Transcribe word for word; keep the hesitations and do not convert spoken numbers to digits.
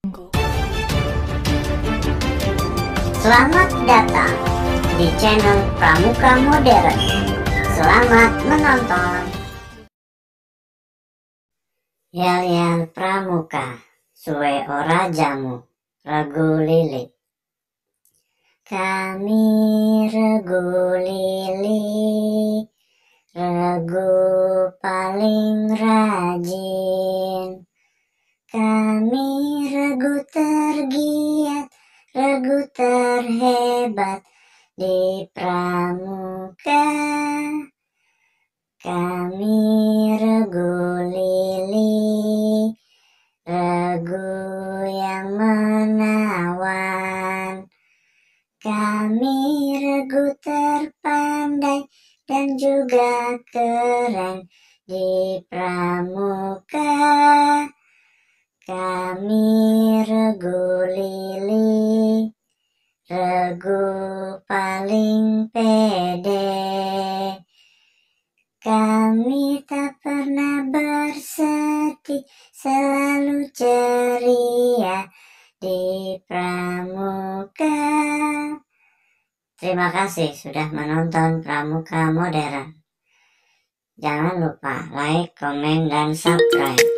Selamat datang di channel Pramuka Modern. Selamat menonton. Yel-yel pramuka, suwe ora jamu, regu lili. Kami regu lili, regu paling rajin. Kami regu tergiat, regu terhebat di pramuka. Kami regu lili, regu yang menawan. Kami regu terpandai dan juga keren di pramuka. Kami regu lili, regu paling pede. Kami tak pernah bersedih, selalu ceria di pramuka. Terima kasih sudah menonton Pramuka Modern. Jangan lupa like, komen, dan subscribe.